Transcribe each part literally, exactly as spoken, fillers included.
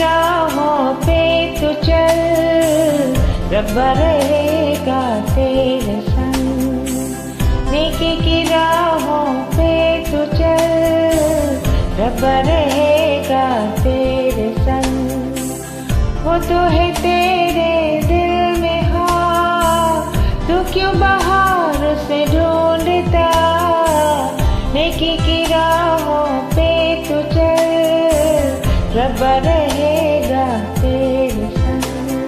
राहों पे तू चल, रब रहेगा तेरे संग। नेकी की राहों पे तू चल, रब रहेगा तेरे संग। वो तो है तेरे दिल में, हाँ तू क्यों बाहर से ढूंढता। नेकी की राहों पे तू चल, रब रहेगा तेरे संग।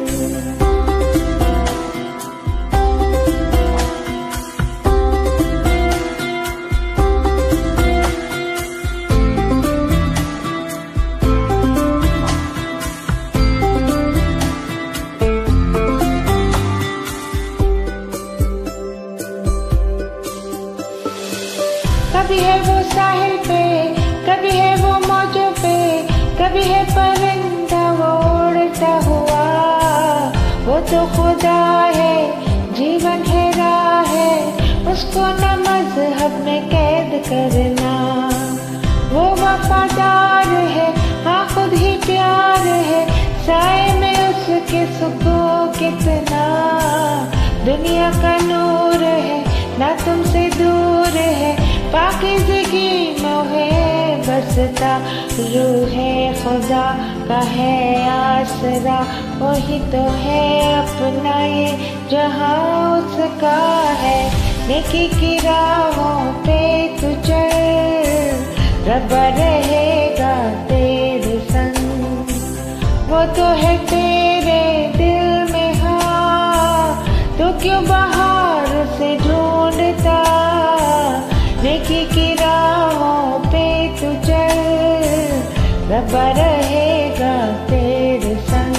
कभी है वो साहिल पे, कभी है वो मौजों पे, कभी है परिंदा वो उड़ता हुआ। वो तो खुदा है, जीवन है राह है, उसको न मजहब में कैद करना। वो वफादार है, हाँ खुद ही प्यार है, साए में उसके सुकून कितना। दुनिया का नूर है, ना तुमसे दूर है, पाकीज़गी मोहे बसता। रूहे खुदा का है आसरा, वही तो है अपना ये जहाँ उसका है। नेकी की राहों पे तू चल, रब रहेगा तेरे संग। वो तो है तेरे दिल में, हाँ तू क्यों बाहर से ढूंढता। नेकी की राहों पे तू चल, रब रहेगा तेरे संग।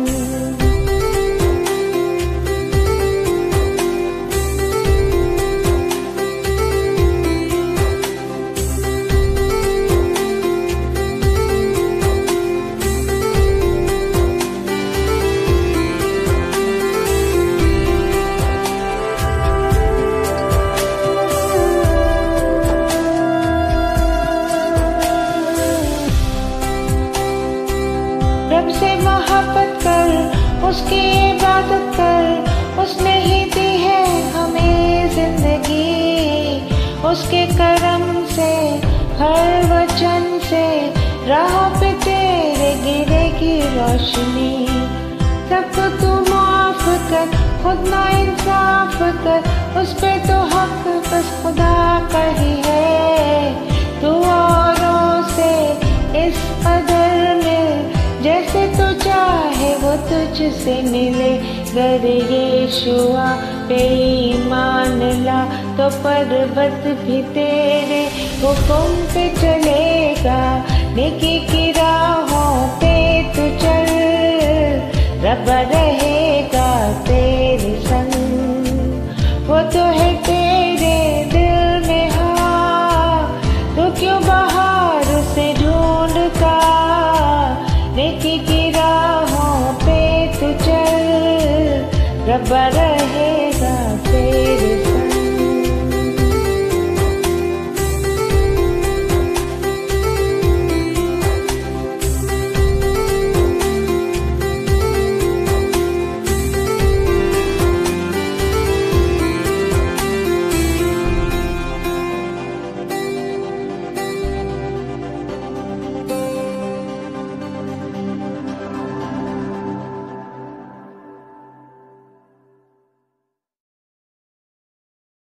रब से मोहब्बत कर, उसकी इबादत कर, उसने ही दी है हमें जिंदगी। उसके करम से हर वचन से राहों पे तेरे गिरेगी रोशनी। सबको तू माफ कर, खुद ना इंसाफ कर, उस पे तो हक बस खुदा का ही है। तू औरों से इस कदर में जैसे तू चाहे वो तुझसे मिले। गर यीशुआ पे ईमान ला तो पर्वत भी तेरे हुक्म पे चलेगा। नेकी की राहों पे तू चल, रब